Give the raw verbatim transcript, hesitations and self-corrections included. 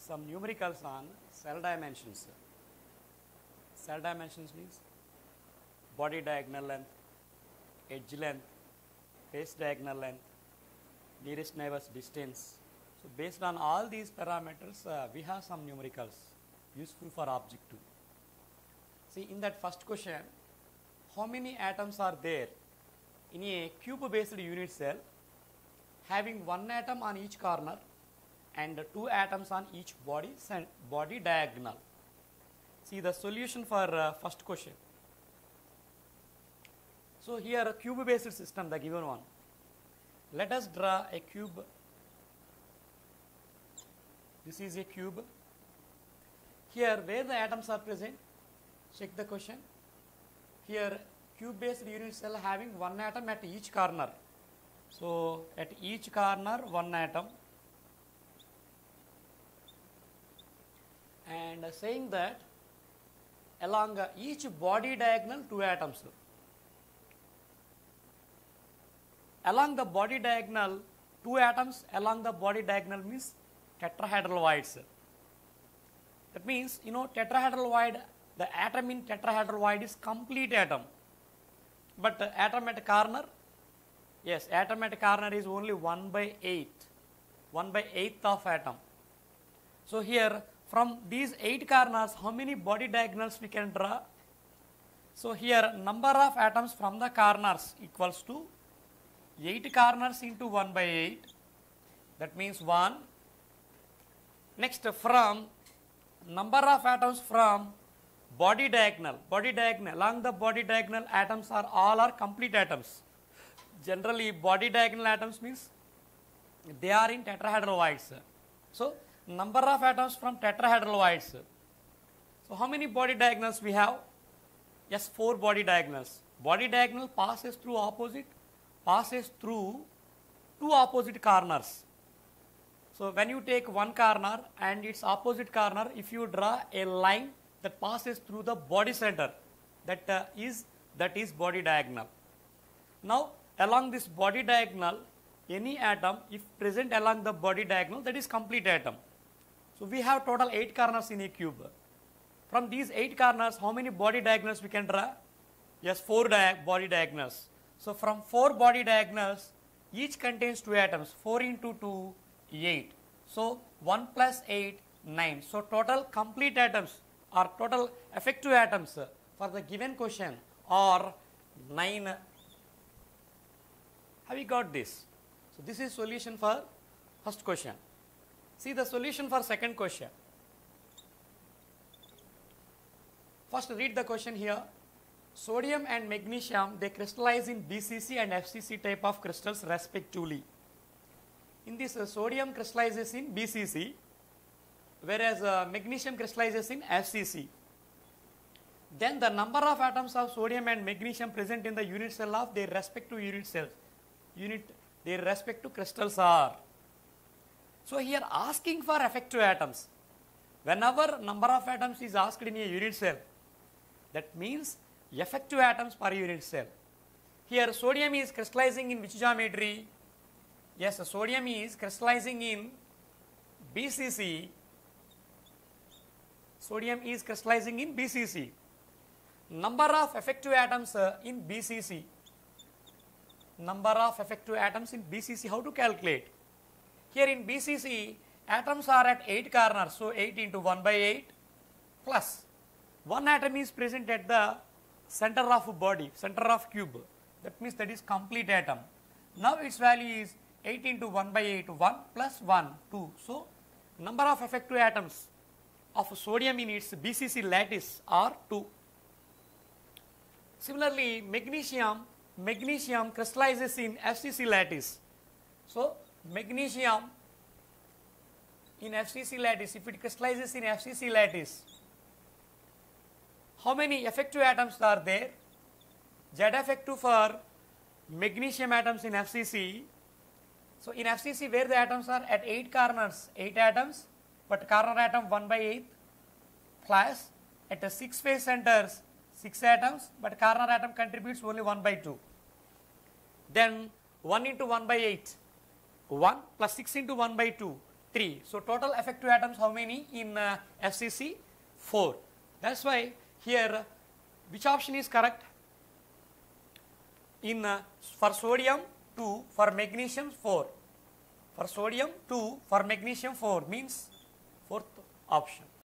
some numericals on cell dimensions. Cell dimensions means body diagonal length, edge length, face diagonal length, nearest neighbors distance. So based on all these parameters, uh, we have some numericals useful for objective. See, in that first question, how many atoms are there in a cube based unit cell having one atom on each corner and two atoms on each body body diagonal? See the solution for uh, first question. So here a cube based system, the given one. Let us draw a cube. This is a cube. Here where the atoms are present, check the question. Here cube based unit cell having one atom at each corner. So at each corner one atom, and uh, saying that along uh, each body diagonal two atoms. Along the body diagonal two atoms along the body diagonal means tetrahedral voids. That means, you know, tetrahedral void, the atom in tetrahedral void is complete atom, but uh, atom at corner, yes, atom at corner is only one by eight, one by eighth of atom. So here from these eight corners, how many body diagonals we can draw? So here number of atoms from the corners equals to eight corners into one by eight, that means one. Next, from number of atoms from body diagonal, body diagonal, along the body diagonal atoms are all are complete atoms. Generally body diagonal atoms means they are in tetrahedral voids. So number of atoms from tetrahedral voids. So how many body diagonals we have? Yes, four body diagonals. Body diagonal passes through opposite, passes through two opposite corners. So when you take one corner and its opposite corner, if you draw a line that passes through the body center, that uh, is that is body diagonal. Now along this body diagonal, any atom if present along the body diagonal, that is complete atom. So we have total eight corners in a cube. From these eight corners, how many body diagonals we can draw? Yes, four dia body diagonals. So from four body diagonals, each contains two atoms. four into two, eight. So one plus eight, nine. So total complete atoms or total effective atoms for the given question are nine. Have you got this? So this is solution for first question. See the solution for second question. First read the question here. Sodium and magnesium, they crystallize in B C C and F C C type of crystals respectively. In this uh, sodium crystallizes in B C C, whereas uh, magnesium crystallizes in F C C. Then the number of atoms of sodium and magnesium present in the unit cell of their respective unit cells, unit their respective crystals are. So here asking for effective atoms. Whenever number of atoms is asked in a unit cell, that means effective atoms per unit cell. Here sodium is crystallizing in which geometry? Yes, sodium is crystallizing in B C C. Sodium is crystallizing in B C C. Number of effective atoms uh, in B C C. Number of effective atoms in B C C, how to calculate? Here in B C C, atoms are at eight corners, so eight into one by eight plus one atom is present at the center of body, center of cube. That means that is complete atom. Now its value is eight into one by eight, one plus one, two. So number of effective atoms of sodium in its B C C lattice are two. Similarly, magnesium, magnesium crystallizes in F C C lattice. So magnesium in F C C lattice, if it crystallizes in F C C lattice, how many effective atoms are there? Z effective for magnesium atoms in F C C. So in F C C where the atoms are at eight corners, eight atoms, but corner atom one by eight plus at the six face centers, six atoms, but corner atom contributes only one by two. Then one into one by eight, one plus six into one by two, three. So total effective atoms how many in uh, F C C? four. That's why here which option is correct? In uh, for sodium two, for magnesium four. For sodium two, for magnesium four means fourth option.